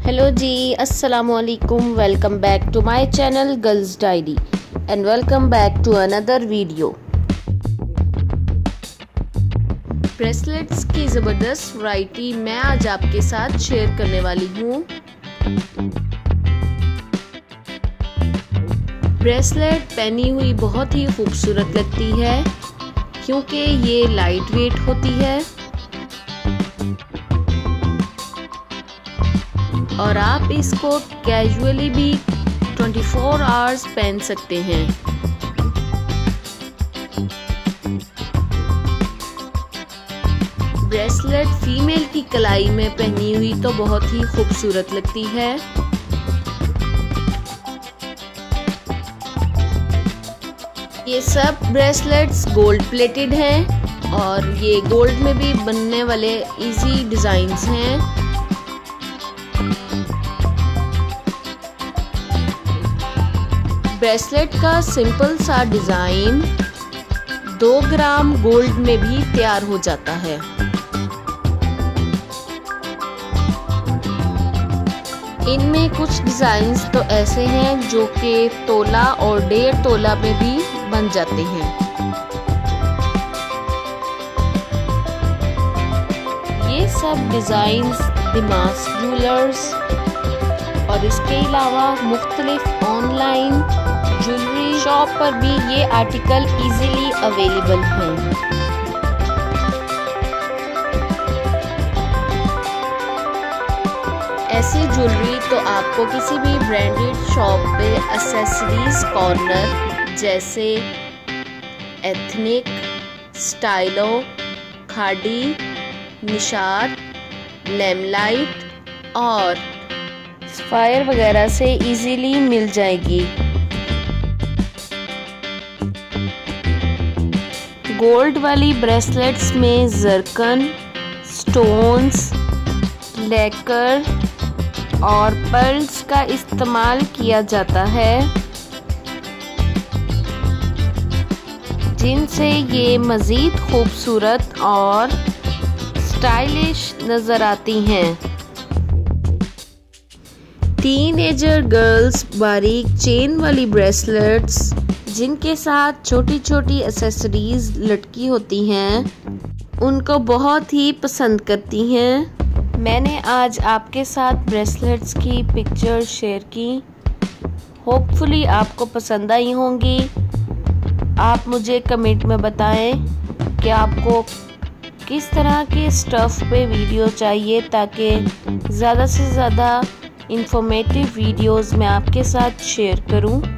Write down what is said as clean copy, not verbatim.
Hello जी, अस्सलाम वालेकुम। Welcome back to my channel girls diary and welcome back to another video. Bracelets की ज़बरदस्त वैरायटी मैं आज आपके साथ शेयर करने वाली हूँ। ब्रेसलेट पहनी हुई बहुत ही खूबसूरत लगती है क्योंकि ये लाइट वेट होती है और आप इसको कैजुअली भी 24 आवर्स पहन सकते हैं। ब्रेसलेट फीमेल की कलाई में पहनी हुई तो बहुत ही खूबसूरत लगती है। ये सब ब्रेसलेट्स गोल्ड प्लेटेड हैं और ये गोल्ड में भी बनने वाले इजी डिजाइन्स हैं। ब्रेसलेट का सिंपल सा डिज़ाइन 2 ग्राम गोल्ड में भी तैयार हो जाता है। इनमें कुछ डिज़ाइन्स तो ऐसे हैं जो कि तोला और 1.5 तोला में भी बन जाते हैं। ये सब डिज़ाइन्स दिमाग ज्वेलर्स और इसके अलावा मुख्तलिफ ऑनलाइन ज्वेलरी शॉप पर भी ये आर्टिकल इजीली अवेलेबल हैं। ऐसी ज्वेलरी तो आपको किसी भी ब्रांडेड शॉप पे एक्सेसरीज कॉर्नर जैसे एथनिक, स्टाइलो, खाड़ी, निशात, लेमलाइट और फायर वगैरह से इजीली मिल जाएगी। गोल्ड वाली ब्रेसलेट्स में जरकन, स्टोन्स, लेकर और पर्ल्स का इस्तेमाल किया जाता है जिनसे ये मज़ीद खूबसूरत और स्टाइलिश नज़र आती हैं। टीनेजर गर्ल्स बारीक चेन वाली ब्रेसलेट्स जिनके साथ छोटी छोटी एक्सेसरीज लटकी होती हैं उनको बहुत ही पसंद करती हैं। मैंने आज आपके साथ ब्रेसलेट्स की पिक्चर शेयर की। होपफुली आपको पसंद आई होंगी। आप मुझे कमेंट में बताएं कि आपको किस तरह के स्टफ़ पे वीडियो चाहिए ताकि ज़्यादा से ज़्यादा इंफॉर्मेटिव वीडियोस मैं आपके साथ शेयर करूं।